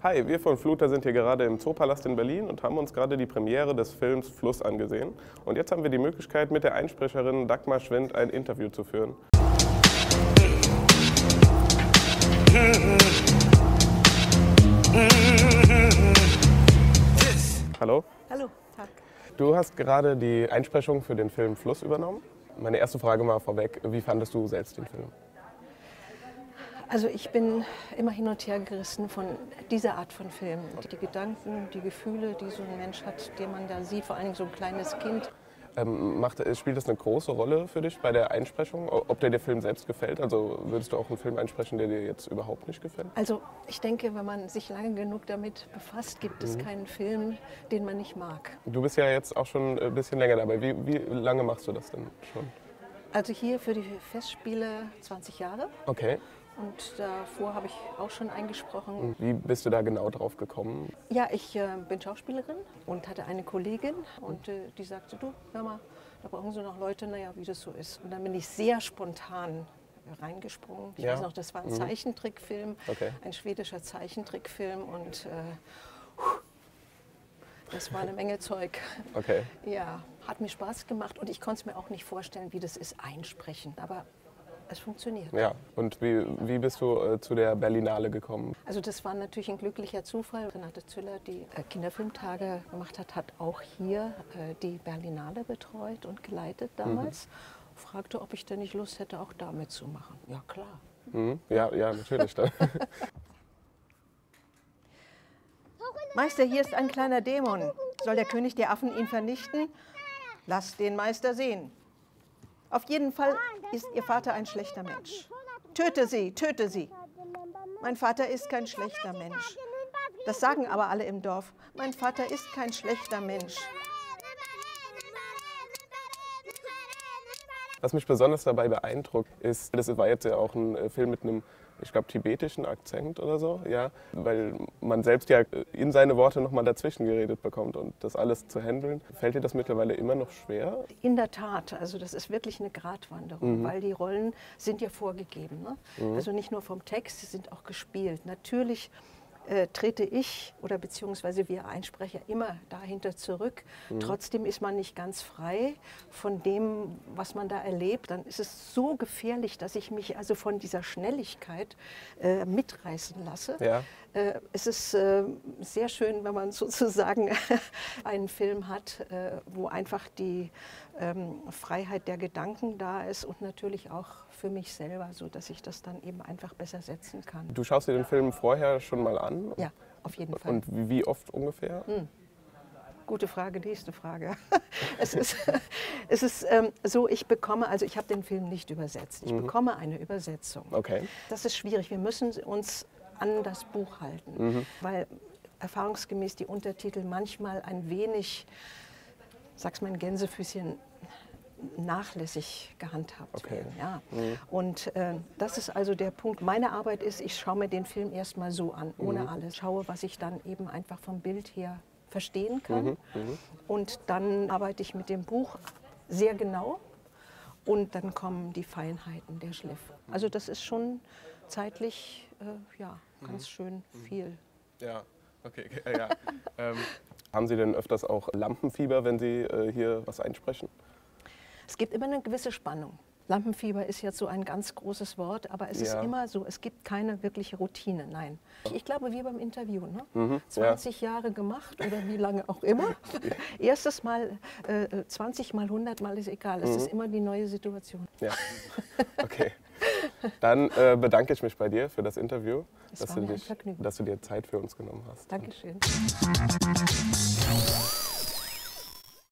Hi, wir von Fluter sind hier gerade im Zoopalast in Berlin und haben uns gerade die Premiere des Films Fluss angesehen. Und jetzt haben wir die Möglichkeit, mit der Einsprecherin Dagmar Schwind ein Interview zu führen. Hallo. Hallo, Tag. Du hast gerade die Einsprechung für den Film Fluss übernommen. Meine erste Frage mal vorweg, wie fandest du selbst den Film? Also ich bin immer hin und her gerissen von dieser Art von Film. Die Gedanken, die Gefühle, die so ein Mensch hat, den man da sieht, vor allem so ein kleines Kind. Spielt das eine große Rolle für dich bei der Einsprechung, ob dir der Film selbst gefällt? Also würdest du auch einen Film einsprechen, der dir jetzt überhaupt nicht gefällt? Also ich denke, wenn man sich lange genug damit befasst, gibt es keinen Film, den man nicht mag. Du bist ja jetzt auch schon ein bisschen länger dabei. Wie lange machst du das denn schon? Also hier für die Festspiele 20 Jahre. Okay. Und davor habe ich auch schon eingesprochen. Und wie bist du da genau drauf gekommen? Ja, ich bin Schauspielerin und hatte eine Kollegin und die sagte, du, hör mal, da brauchen Sie noch Leute, naja, wie das so ist. Und dann bin ich sehr spontan reingesprungen. Ich weiß noch, das war ein Zeichentrickfilm, ein schwedischer Zeichentrickfilm und das war eine Menge Zeug. Okay. Ja, hat mir Spaß gemacht und ich konnte es mir auch nicht vorstellen, wie das ist, einsprechen. Aber es funktioniert. Ja, und wie bist du zu der Berlinale gekommen? Also das war natürlich ein glücklicher Zufall. Renate Züller, die Kinderfilmtage gemacht hat, hat auch hier die Berlinale betreut und geleitet damals. Fragte, ob ich denn nicht Lust hätte, auch da mitzumachen. Ja, klar. Ja, natürlich. Dann. Meister, hier ist ein kleiner Dämon. Soll der König der Affen ihn vernichten? Lass den Meister sehen. Auf jeden Fall ist Ihr Vater ein schlechter Mensch. Töte sie, töte sie. Mein Vater ist kein schlechter Mensch. Das sagen aber alle im Dorf. Mein Vater ist kein schlechter Mensch. Was mich besonders dabei beeindruckt, ist, das war jetzt ja auch ein Film mit einem, ich glaube, tibetischen Akzent oder so, ja, weil man selbst ja in seine Worte nochmal dazwischen geredet bekommt und das alles zu handeln. Fällt dir das mittlerweile immer noch schwer? In der Tat, also das ist wirklich eine Gratwanderung, weil die Rollen sind ja vorgegeben. Ne? Also nicht nur vom Text, sie sind auch gespielt. Natürlich trete ich oder beziehungsweise wir Einsprecher immer dahinter zurück. Trotzdem ist man nicht ganz frei von dem, was man da erlebt. Dann ist es so gefährlich, dass ich mich also von dieser Schnelligkeit mitreißen lasse. Ja. Es ist sehr schön, wenn man sozusagen einen Film hat, wo einfach die Freiheit der Gedanken da ist und natürlich auch für mich selber, so dass ich das dann eben einfach besser setzen kann. Du schaust dir den Film vorher schon mal an? Ja, auf jeden Fall. Und wie oft ungefähr? Gute Frage, nächste Frage. Es ist so, ich habe den Film nicht übersetzt. Ich bekomme eine Übersetzung. Okay. Das ist schwierig. Wir müssen uns an das Buch halten, weil erfahrungsgemäß die Untertitel manchmal ein wenig, sag's mal in Gänsefüßchen, nachlässig gehandhabt werden. Ja. Und das ist also der Punkt. Meine Arbeit ist, ich schaue mir den Film erstmal so an, ohne alles. Schaue, was ich dann eben einfach vom Bild her verstehen kann. Und dann arbeite ich mit dem Buch sehr genau und dann kommen die Feinheiten, der Schliff. Also das ist schon zeitlich ganz schön viel. Ja, okay. Ja. Haben Sie denn öfters auch Lampenfieber, wenn Sie hier was einsprechen? Es gibt immer eine gewisse Spannung. Lampenfieber ist jetzt so ein ganz großes Wort, aber es ist immer so, es gibt keine wirkliche Routine, nein. Ich glaube, wie beim Interview, ne? 20 Jahre gemacht oder wie lange auch immer. Erstes Mal, 20 Mal, 100 Mal ist egal, es ist immer die neue Situation. Ja, okay. Dann bedanke ich mich bei dir für das Interview, dass du dir Zeit für uns genommen hast. Dankeschön.